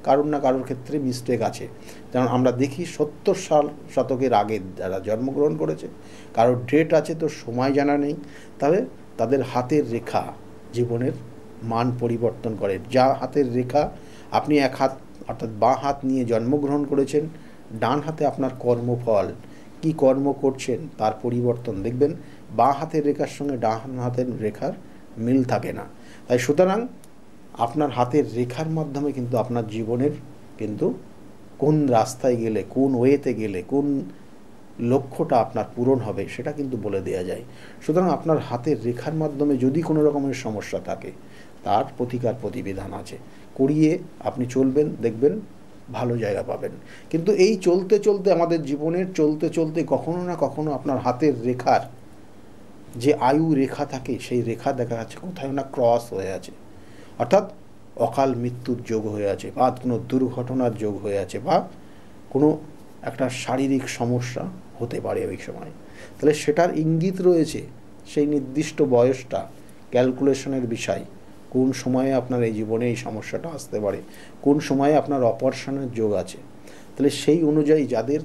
কারোর না কারোর ক্ষেত্রে মিস্টেক আছে। যেমন আমরা দেখি 70 শতকের আগে যারা জন্মগ্রহণ করেছে, কারোর ডেট আছে তো সময় জানা নেই, তবে তাদের হাতের রেখা জীবনের মান পরিবর্তন করে। যা হাতের রেখা আপনি এক হাত অর্থাৎ বাঁ হাত নিয়ে জন্মগ্রহণ করেছেন, ডান হাতে আপনার কর্মফল, কি কর্ম করছেন তার পরিবর্তন দেখবেন বাঁ হাতের রেখার সঙ্গে ডান হাতের রেখার মিল থাকে না। তাই সুতরাং আপনার হাতের রেখার মাধ্যমে কিন্তু আপনার জীবনের কিন্তু কোন রাস্তায় গেলে, কোন ওয়েতে গেলে, কোন লক্ষ্যটা আপনার পূরণ হবে সেটা কিন্তু বলে দেওয়া যায়। সুতরাং আপনার হাতের রেখার মাধ্যমে যদি কোনো রকমের সমস্যা থাকে তার প্রতিকার প্রতিবিধান আছে, করিয়ে আপনি চলবেন, দেখবেন ভালো জায়গা পাবেন। কিন্তু এই চলতে চলতে আমাদের জীবনের চলতে চলতে কখনো না কখনো আপনার হাতের রেখার যে আয়ু রেখা থাকে সেই রেখা দেখা যাচ্ছে কোথাও না ক্রস হয়ে আছে, অর্থাৎ অকাল মৃত্যুর যোগ হয়ে আছে, বা কোনো দুর্ঘটনার যোগ হয়ে আছে, বা কোনো একটা শারীরিক সমস্যা হতে পারে ওই সময়। তাহলে সেটার ইঙ্গিত রয়েছে সেই নির্দিষ্ট বয়সটা, ক্যালকুলেশনের বিষয়, কোন সময়ে আপনার এই জীবনে এই সমস্যাটা আসতে পারে, কোন সময়ে আপনার অপারেশনের যোগ আছে। তাহলে সেই অনুযায়ী যাদের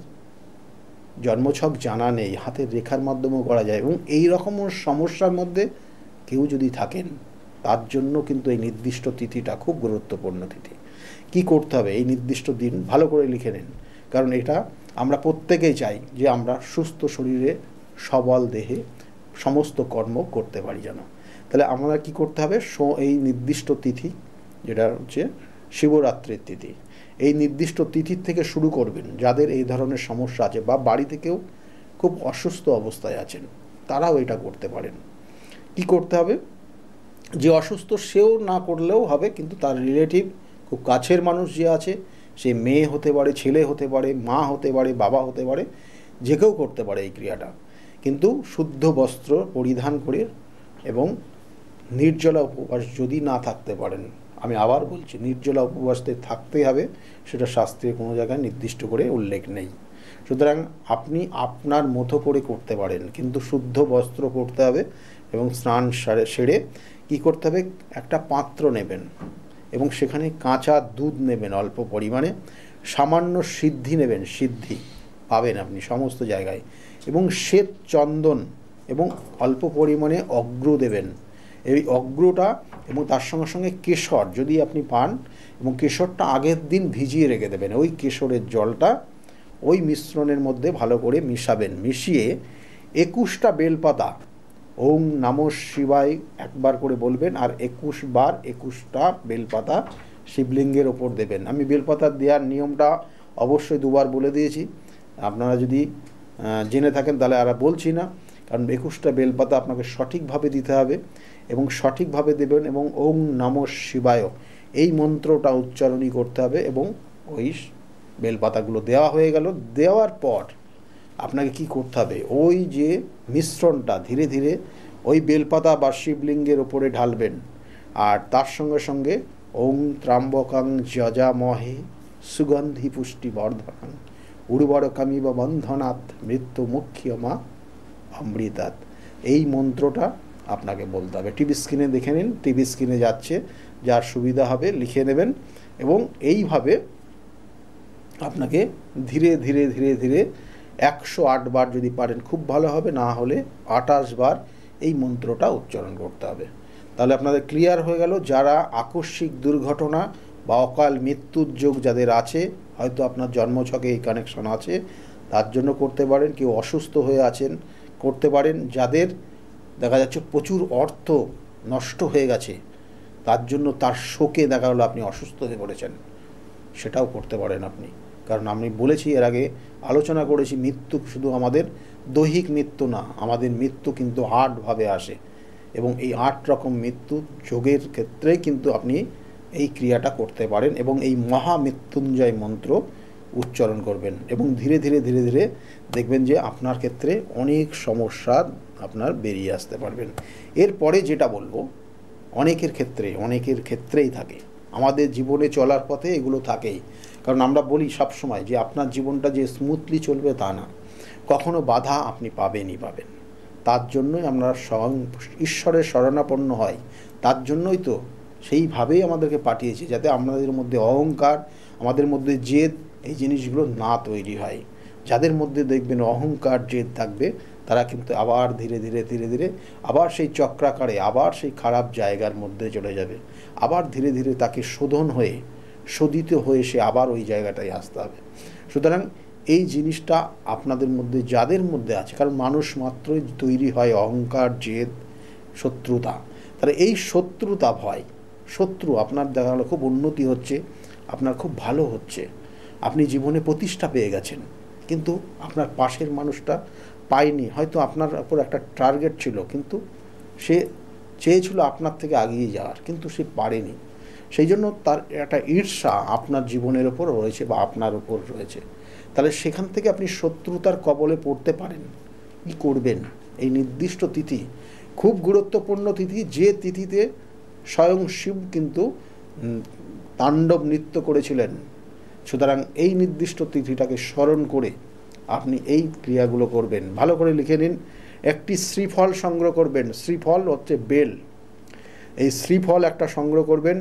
জন্মছক জানা নেই, হাতের রেখার মাধ্যমেও করা যায়। এবং এই রকম সমস্যার মধ্যে কেউ যদি থাকেন তার জন্য কিন্তু এই নির্দিষ্ট তিথিটা খুব গুরুত্বপূর্ণ তিথি। কি করতে হবে এই নির্দিষ্ট দিন ভালো করে লিখে নিন, কারণ এটা আমরা প্রত্যেকেই চাই যে আমরা সুস্থ শরীরে সবল দেহে সমস্ত কর্ম করতে পারি যেন। তাহলে আমরা কি করতে হবে, এই নির্দিষ্ট তিথি যেটা হচ্ছে শিবরাত্রির তিথি, এই নির্দিষ্ট তিথির থেকে শুরু করবেন। যাদের এই ধরনের সমস্যা আছে বা বাড়িতে কেউ খুব অসুস্থ অবস্থায় আছেন তারাও এটা করতে পারেন। কি করতে হবে, যে অসুস্থ সেও না করলেও হবে, কিন্তু তার রিলেটিভ খুব কাছের মানুষ যে আছে, সে মেয়ে হতে পারে, ছেলে হতে পারে, মা হতে পারে, বাবা হতে পারে, যে কেউ করতে পারে এই ক্রিয়াটা। কিন্তু শুদ্ধ বস্ত্র পরিধান করে এবং নির্জলা উপবাস যদি না থাকতে পারেন, আমি আবার বলছি নির্জলা উপবাসে থাকতেই হবে, সেটা শাস্ত্রে কোনো জায়গায় নির্দিষ্ট করে উল্লেখ নেই। সুতরাং আপনি আপনার মতো করে করতে পারেন, কিন্তু শুদ্ধ বস্ত্র পরতে হবে এবং স্নান সেরে কী করতে হবে, একটা পাত্র নেবেন এবং সেখানে কাঁচা দুধ নেবেন অল্প পরিমাণে, সামান্য সিদ্ধি নেবেন, সিদ্ধি পাবেন আপনি সমস্ত জায়গায়, এবং শ্বেত চন্দন এবং অল্প পরিমাণে অগ্র দেবেন। এই অগ্রটা এবং তার সঙ্গে সঙ্গে কেশর যদি আপনি পান, এবং কেশরটা আগের দিন ভিজিয়ে রেখে দেবেন। ওই কেশরের জলটা ওই মিশ্রণের মধ্যে ভালো করে মিশাবেন, মিশিয়ে 21টা বেলপাতা ওম নমঃ শিবায় একবার করে বলবেন, আর 21 বার 21টা বেলপাতা শিবলিঙ্গের ওপর দেবেন। আমি বেলপাতা দেওয়ার নিয়মটা অবশ্যই দুবার বলে দিয়েছি, আপনারা যদি জেনে থাকেন তাহলে আর বলছি না, কারণ 21টা বেলপাতা আপনাকে সঠিকভাবে দিতে হবে এবং সঠিকভাবে দেবেন, এবং ওম নমঃ শিবায় এই মন্ত্রটা উচ্চারণই করতে হবে। এবং ওই বেলপাতাগুলো দেওয়া হয়ে গেল, দেওয়ার পর আপনাকে কি করতে হবে, ওই যে মিশ্রণটা ধীরে ধীরে ওই বেলপাতা বা শিবলিঙ্গের ওপরে ঢালবেন, আর তার সঙ্গে সঙ্গে ওং ত্রাম্বকং যজামহে সুগন্ধি পুষ্টি বর্ধনং উর্বরকামিব বন্ধনাৎ মৃত্যু মুখ্যমা অমৃতাৎ, এই মন্ত্রটা আপনাকে বলতে হবে। টিভি স্ক্রিনে দেখে নিন, টিভি স্ক্রিনে যাচ্ছে, যার সুবিধা হবে লিখে নেবেন। এবং এইভাবে আপনাকে ধীরে ধীরে ধীরে ধীরে 108 বার যদি পারেন খুব ভালো হবে, না হলে 28 বার এই মন্ত্রটা উচ্চারণ করতে হবে। তাহলে আপনাদের ক্লিয়ার হয়ে গেল। যারা আকস্মিক দুর্ঘটনা বা অকাল মৃত্যুর যোগ যাদের আছে, হয়তো আপনার জন্মছকে এই কানেকশন আছে, তার জন্য করতে পারেন। কেউ অসুস্থ হয়ে আছেন করতে পারেন। যাদের দেখা যাচ্ছে প্রচুর অর্থ নষ্ট হয়ে গেছে, তার জন্য তার শোকে দেখা হলো আপনি অসুস্থ হয়ে পড়েছেন, সেটাও করতে পারেন আপনি। কারণ আমি বলেছি এর আগে আলোচনা করেছি, মৃত্যু শুধু আমাদের দৈহিক মৃত্যু না, আমাদের মৃত্যু কিন্তু 8 ভাবে আসে, এবং এই 8 রকম মৃত্যু যোগের ক্ষেত্রে কিন্তু আপনি এই ক্রিয়াটা করতে পারেন। এবং এই মহামৃত্যুঞ্জয় মন্ত্র উচ্চারণ করবেন, এবং ধীরে ধীরে ধীরে ধীরে দেখবেন যে আপনার ক্ষেত্রে অনেক সমস্যা আপনার বেরিয়ে আসতে পারবেন। এরপরে যেটা বলবো, অনেকের ক্ষেত্রেই থাকে, আমাদের জীবনে চলার পথে এগুলো থাকেই। কারণ আমরা বলি সবসময় যে আপনার জীবনটা যে স্মুথলি চলবে তা না, কখনো বাধা আপনি পাবেনই পাবেন। তার জন্যই আমরা স্বয়ং ঈশ্বরের শরণাপন্ন হয়, তার জন্যই তো সেইভাবেই আমাদেরকে পাঠিয়েছে, যাতে আমাদের মধ্যে অহংকার আমাদের মধ্যে জেদ এই জিনিসগুলো না তৈরি হয়। যাদের মধ্যে দেখবেন অহংকার জেদ থাকবে তারা কিন্তু আবার ধীরে ধীরে ধীরে ধীরে আবার সেই চক্রাকারে আবার সেই খারাপ জায়গার মধ্যে চলে যাবে, আবার ধীরে ধীরে তাকে শোধিত হয়ে সে আবার ওই জায়গাটায় আসতে হবে। সুতরাং এই জিনিসটা আপনাদের মধ্যে যাদের মধ্যে আছে, কারণ মানুষ মাত্রই তৈরি হয় অহংকার জেদ শত্রুতা, তাহলে এই শত্রুতা ভয় শত্রু আপনার দেখা গেলো খুব উন্নতি হচ্ছে, আপনার খুব ভালো হচ্ছে, আপনি জীবনে প্রতিষ্ঠা পেয়ে গেছেন, কিন্তু আপনার পাশের মানুষটা পায়নি, হয়তো আপনার উপর একটা টার্গেট ছিল কিন্তু সে চেয়েছিল আপনার থেকে এগিয়ে যাওয়ার কিন্তু সে পারেনি, সেই জন্য তার একটা ঈর্ষা আপনার জীবনের ওপর রয়েছে বা আপনার ওপর রয়েছে। তাহলে সেখান থেকে আপনি শত্রুতার কবলে পড়তে পারেন। কী করবেন? এই নির্দিষ্ট তিথি খুব গুরুত্বপূর্ণ তিথি, যে তিথিতে স্বয়ং শিব কিন্তু তাণ্ডব নৃত্য করেছিলেন। সুতরাং এই নির্দিষ্ট তিথিটাকে স্মরণ করে আপনি এই ক্রিয়াগুলো করবেন। ভালো করে লিখে নিন। একটি শ্রীফল সংগ্রহ করবেন, শ্রীফল হচ্ছে বেল, এই শ্রীফল একটা সংগ্রহ করবেন,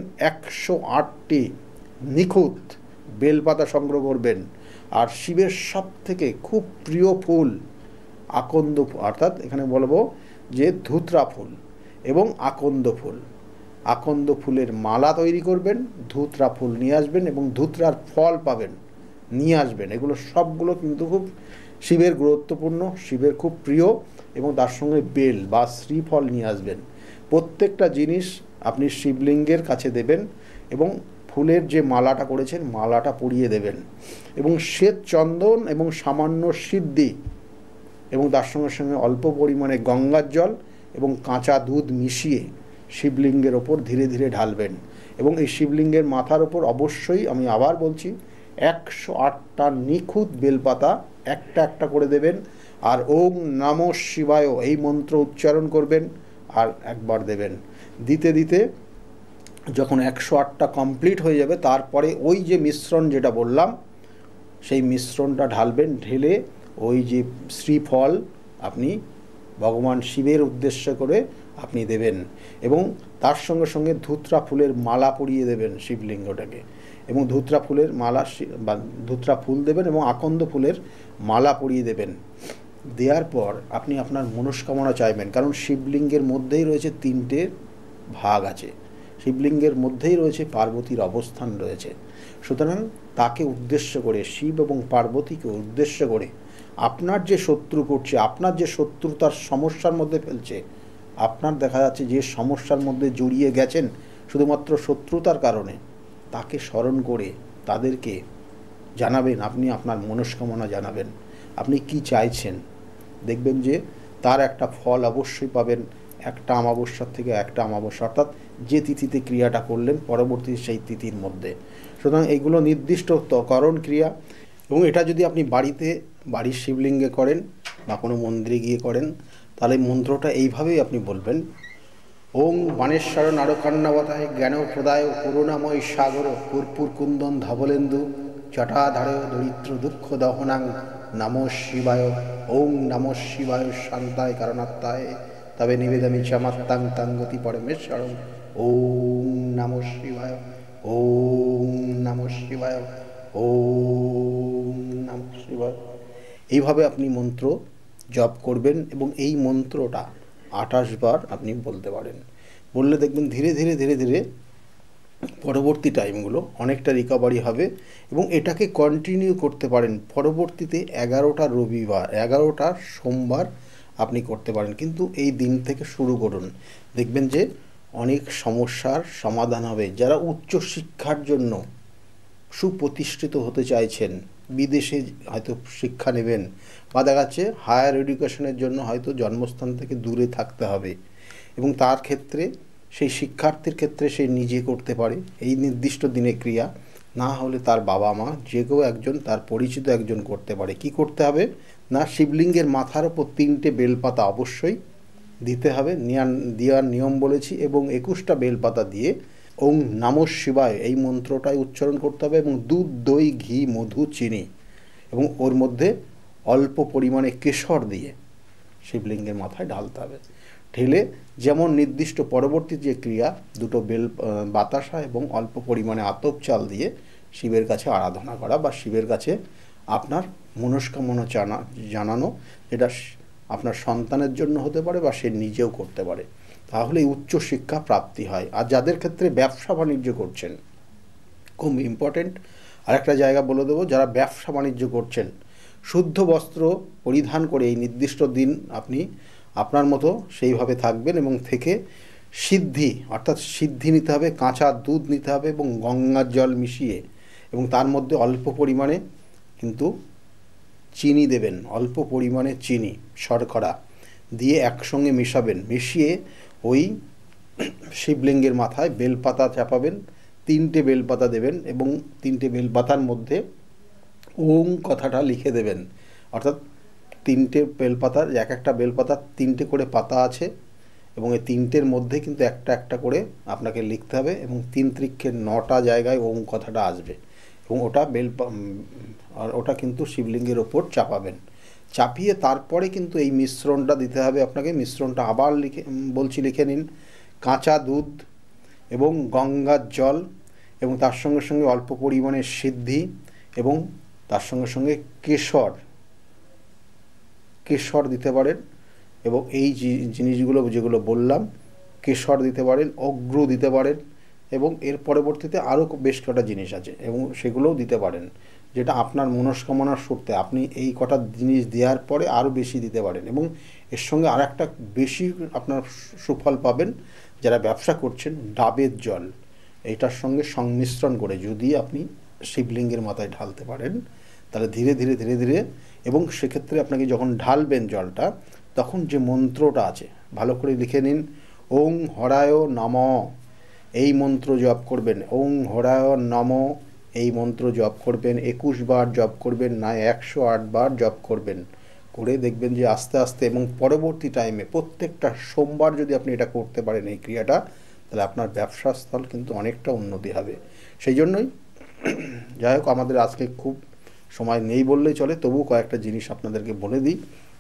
108টি নিখুঁত বেলপাতা সংগ্রহ করবেন। আর শিবের সব থেকে খুব প্রিয় ফুল আকন্দ, অর্থাৎ এখানে বলবো যে ধুতরা ফুল এবং আকন্দ ফুল, আকন্দ ফুলের মালা তৈরি করবেন, ধুতরা ফুল নিয়ে আসবেন এবং ধুতরার ফল পাবেন নিয়ে আসবেন। এগুলো সবগুলো কিন্তু খুব শিবের গুরুত্বপূর্ণ, শিবের খুব প্রিয়, এবং তার সঙ্গে বেল বা শ্রীফল নিয়ে আসবেন। প্রত্যেকটা জিনিস আপনি শিবলিঙ্গের কাছে দেবেন এবং ফুলের যে মালাটা করেছেন মালাটা পরিয়ে দেবেন, এবং শ্বেত চন্দন এবং সামান্য সিদ্ধি এবং তার সঙ্গে সঙ্গে অল্প পরিমাণে গঙ্গার জল এবং কাঁচা দুধ মিশিয়ে শিবলিঙ্গের ওপর ধীরে ধীরে ঢালবেন। এবং এই শিবলিঙ্গের মাথার ওপর অবশ্যই, আমি আবার বলছি, 108টা নিখুঁত বেলপাতা একটা একটা করে দেবেন। আর ওম নমঃ শিবায় এই মন্ত্র উচ্চারণ করবেন আর একবার দেবেন। দিতে দিতে যখন 108টা কমপ্লিট হয়ে যাবে তারপরে ওই যে মিশ্রণ যেটা বললাম সেই মিশ্রণটা ঢালবেন, ঢেলে ওই যে শ্রীফল আপনি ভগবান শিবের উদ্দেশ্য করে আপনি দেবেন, এবং তার সঙ্গে সঙ্গে ধুতরা ফুলের মালা পরিয়ে দেবেন শিবলিঙ্গটাকে, এবং ধুতরা ফুলের মালা বা ধুতরা ফুল দেবেন এবং আকন্দ ফুলের মালা পরিয়ে দেবেন। দেওয়ার পর আপনি আপনার মনস্কামনা চাইবেন, কারণ শিবলিঙ্গের মধ্যেই রয়েছে 3টে ভাগ আছে, শিবলিঙ্গের মধ্যেই রয়েছে পার্বতীর অবস্থান রয়েছে। সুতরাং তাকে উদ্দেশ্য করে, শিব এবং পার্বতীকে উদ্দেশ্য করে আপনার যে শত্রু করছে, আপনার যে শত্রুতার সমস্যার মধ্যে ফেলছে, আপনার দেখা যাচ্ছে যে সমস্যার মধ্যে জড়িয়ে গেছেন শুধুমাত্র শত্রুতার কারণে, তাকে স্মরণ করে তাদেরকে জানাবেন, আপনি আপনার মনস্কামনা জানাবেন, আপনি কি চাইছেন। দেখবেন যে তার একটা ফল অবশ্যই পাবেন, একটা অমাবস্যার থেকে একটা অমাবস্যা, অর্থাৎ যে তিথিতে ক্রিয়াটা করলেন পরবর্তী সেই তিথির মধ্যে। সুতরাং এইগুলো নির্দিষ্ট করণ ক্রিয়া, এবং এটা যদি আপনি বাড়ির শিবলিঙ্গে করেন বা কোনো মন্দিরে গিয়ে করেন, তাহলে মন্ত্রটা এইভাবেই আপনি বলবেন। ওং বাণেশ্বর নারকান্নাবতায় জ্ঞান প্রদায় করুণাময় সাগর কর্পূর কুন্দন ধবলেন্দু জটাধারয় দরিদ্র দুঃখ দহনাং নমঃ শিবায়। ওং নমঃ শিবায় শান্তায় কারণাত্মায় তবে নিবেদমি চমাত্তাং তাঙ্গতি পরমেশ্বরং। ওং নমঃ শিবায়, ওং নমঃ শিবায়, ওং নমঃ শিবায়। এইভাবে আপনি মন্ত্র জপ করবেন এবং এই মন্ত্রটা 28 বার আপনি বলতে পারেন। বললে দেখবেন ধীরে ধীরে ধীরে ধীরে পরবর্তী টাইমগুলো অনেকটা রিকভারি হবে, এবং এটাকে কন্টিনিউ করতে পারেন। পরবর্তীতে 11টা রবিবার, 11টা সোমবার আপনি করতে পারেন, কিন্তু এই দিন থেকে শুরু করুন, দেখবেন যে অনেক সমস্যার সমাধান হবে। যারা উচ্চশিক্ষার জন্য সুপ্রতিষ্ঠিত হতে চাইছেন, বিদেশে হয়তো শিক্ষা নেবেন বা দেখা যাচ্ছে হায়ার এডুকেশনের জন্য হয়তো জন্মস্থান থেকে দূরে থাকতে হবে, এবং তার ক্ষেত্রে সেই শিক্ষার্থীর ক্ষেত্রে সে নিজে করতে পারে এই নির্দিষ্ট দিনে ক্রিয়া, না হলে তার বাবা মা যে কেউ একজন, তার পরিচিত একজন করতে পারে। কি করতে হবে না, শিবলিঙ্গের মাথার ওপর 3টে বেলপাতা অবশ্যই দিতে হবে, দেওয়ার নিয়ম বলেছি, এবং 21টা বেলপাতা দিয়ে ওং নমঃ শিবায় এই মন্ত্রটাই উচ্চারণ করতে হবে, এবং দুধ দই ঘি মধু চিনি এবং ওর মধ্যে অল্প পরিমাণে কেশর দিয়ে শিবলিঙ্গের মাথায় ঢালতে হবে। ঢেলে যেমন নির্দিষ্ট পরবর্তী যে ক্রিয়া, 2টো বেল বাতাসা এবং অল্প পরিমাণে আতপ চাল দিয়ে শিবের কাছে আরাধনা করা বা শিবের কাছে আপনার মনস্কামনা জানানো, যেটা আপনার সন্তানের জন্য হতে পারে বা সে নিজেও করতে পারে, তাহলে উচ্চ শিক্ষা প্রাপ্তি হয়। আর যাদের ক্ষেত্রে ব্যবসা বাণিজ্য করছেন, খুব ইম্পর্টেন্ট আরেকটা জায়গা বলে দেবো, যারা ব্যবসা বাণিজ্য করছেন শুদ্ধ বস্ত্র পরিধান করে এই নির্দিষ্ট দিন আপনি আপনার মতো সেইভাবে থাকবেন এবং থেকে সিদ্ধি অর্থাৎ সিদ্ধি নিতে হবে, কাঁচা দুধ নিতে হবে এবং গঙ্গার জল মিশিয়ে, এবং তার মধ্যে অল্প পরিমাণে কিন্তু চিনি দেবেন, অল্প পরিমাণে চিনি শর্করা দিয়ে একসঙ্গে মেশাবেন, মিশিয়ে ওই শিবলিঙ্গের মাথায় বেলপাতা চাপাবেন, 3টে বেলপাতা দেবেন এবং 3টে বেলপাতার মধ্যে ওং কথাটা লিখে দেবেন। অর্থাৎ 3টে বেলপাতার এক একটা বেলপাতার 3টে করে পাতা আছে এবং এই 3টের মধ্যে কিন্তু একটা একটা করে আপনাকে লিখতে হবে এবং 3 ত্রিক্ষে 9টা জায়গায় ওং কথাটা আসবে এবং ওটা কিন্তু শিবলিঙ্গের ওপর চাপাবেন। চাপিয়ে তারপরে কিন্তু এই মিশ্রণটা দিতে হবে আপনাকে। মিশ্রণটা আবার লিখে নিন, কাঁচা দুধ এবং গঙ্গার জল এবং তার সঙ্গে সঙ্গে অল্প পরিমাণে সিদ্ধি এবং তার সঙ্গে সঙ্গে কেশর দিতে পারেন এবং এই জিনিসগুলো যেগুলো বললাম, কেশর দিতে পারেন, অগ্রু দিতে পারেন এবং এর পরবর্তীতে আরও বেশ কটা জিনিস আছে এবং সেগুলোও দিতে পারেন, যেটা আপনার মনস্কামনার সূত্রে আপনি এই কটা জিনিস দেওয়ার পরে আরও বেশি দিতে পারেন। এবং এর সঙ্গে আর একটা বেশি আপনার সুফল পাবেন যারা ব্যবসা করছেন, ডাবের জল এইটার সঙ্গে সংমিশ্রণ করে যদি আপনি শিবলিঙ্গের মাথায় ঢালতে পারেন, তাহলে ধীরে ধীরে ধীরে ধীরে, এবং সেক্ষেত্রে আপনাকে যখন ঢালবেন জলটা, তখন যে মন্ত্রটা আছে ভালো করে লিখে নিন, ওং হরায় নমঃ, এই মন্ত্র জপ করবেন। ওং হরায় নমঃ এই মন্ত্র জপ করবেন, 21 বার জপ করবেন, না 108 বার জপ করবেন। করে দেখবেন যে আস্তে আস্তে এবং পরবর্তী টাইমে প্রত্যেকটা সোমবার যদি আপনি এটা করতে পারেন এই ক্রিয়াটা, তাহলে আপনার ব্যবসা স্থল কিন্তু অনেকটা উন্নতি হবে। সেই জন্যই যাই হোক, আমাদের আজকে খুব সময় নেই বললেই চলে, তবুও কয়েকটা জিনিস আপনাদেরকে বলে দিই।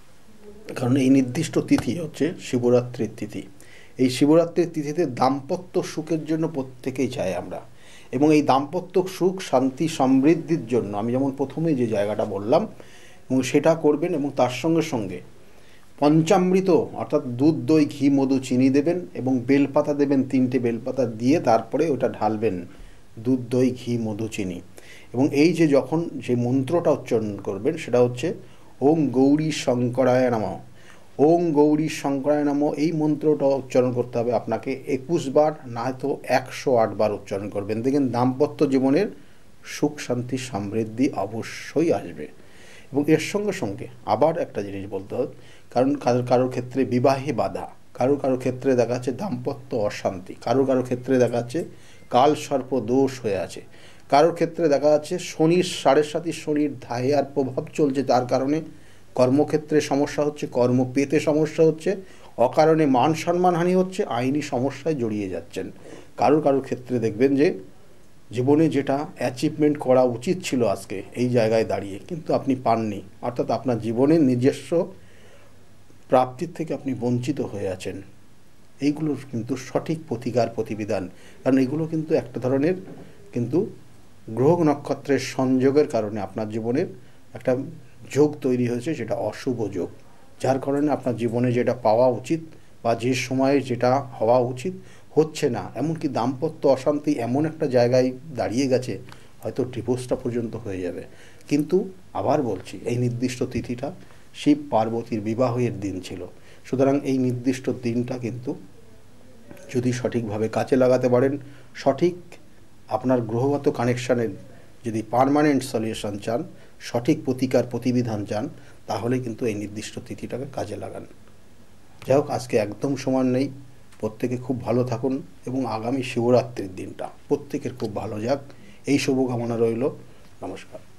কারণ এই নির্দিষ্ট তিথি হচ্ছে শিবরাত্রির তিথি। এই শিবরাত্রির তিথিতে দাম্পত্য সুখের জন্য প্রত্যেকেই চাই আমরা, এবং এই দাম্পত্য সুখ শান্তি সমৃদ্ধির জন্য আমি যেমন প্রথমেই যে জায়গাটা বললাম এবং সেটা করবেন। এবং তার সঙ্গে সঙ্গে পঞ্চামৃত অর্থাৎ দুধ দই ঘি মধু চিনি দেবেন এবং বেলপাতা দেবেন, 3টে বেলপাতা দিয়ে তারপরে ওটা ঢালবেন, দুধ দই ঘি মধু চিনি। এবং এই যে যখন যে মন্ত্রটা উচ্চারণ করবেন সেটা হচ্ছে ওং গৌরী শঙ্করায় নমঃ। ওং গৌরী শঙ্করায় নমঃ এই মন্ত্রটা উচ্চারণ করতে হবে আপনাকে 21 বার, না হয়তো 108 বার উচ্চারণ করবেন। দেখেন দাম্পত্য জীবনের সুখ শান্তি সমৃদ্ধি অবশ্যই আসবে। এবং এর সঙ্গে সঙ্গে আবার একটা জিনিস বলতে হবে, কারণ কারোর ক্ষেত্রে বিবাহে বাধা, কারোর ক্ষেত্রে দেখা যাচ্ছে দাম্পত্য অশান্তি, কারোর ক্ষেত্রে দেখা যাচ্ছে কাল সর্প দোষ হয়ে আছে, কারোর ক্ষেত্রে দেখা যাচ্ছে শনির 7.5 শনির ধায়ে আর প্রভাব চলছে, তার কারণে কর্মক্ষেত্রে সমস্যা হচ্ছে, কর্ম পেতে সমস্যা হচ্ছে, অকারণে মান সম্মানহানি হচ্ছে, আইনি সমস্যায় জড়িয়ে যাচ্ছেন। কারোর ক্ষেত্রে দেখবেন যে জীবনে যেটা অ্যাচিভমেন্ট করা উচিত ছিল আজকে এই জায়গায় দাঁড়িয়ে, কিন্তু আপনি পাননি, অর্থাৎ আপনার জীবনের নিজস্ব প্রাপ্তির থেকে আপনি বঞ্চিত হয়ে আছেন। এইগুলোর কিন্তু সঠিক প্রতিবিধান, কারণ এগুলো কিন্তু একটা ধরনের কিন্তু গ্রহ নক্ষত্রের সংযোগের কারণে আপনার জীবনের একটা যোগ তৈরি হয়েছে, সেটা অশুভ যোগ, যার কারণে আপনার জীবনে যেটা পাওয়া উচিত বা যে সময়ে যেটা হওয়া উচিত হচ্ছে না। এমনকি দাম্পত্য অশান্তি এমন একটা জায়গায় দাঁড়িয়ে গেছে, হয়তো ডিভোর্সটা পর্যন্ত হয়ে যাবে। কিন্তু আবার বলছি, এই নির্দিষ্ট তিথিটা শিব পার্বতীর বিবাহের দিন ছিল, সুতরাং এই নির্দিষ্ট দিনটা কিন্তু যদি সঠিকভাবে কাজে লাগাতে পারেন, সঠিক আপনার গ্রহগত কানেকশানের যদি পার্মানেন্ট সলিউশন চান, সঠিক প্রতিবিধান চান, তাহলে কিন্তু এই নির্দিষ্ট তিথিটাকে কাজে লাগান। যাই হোক, আজকে একদম সময় নেই, প্রত্যেকে খুব ভালো থাকুন এবং আগামী শিবরাত্রির দিনটা প্রত্যেকের খুব ভালো যাক, এই শুভকামনা রইল। নমস্কার।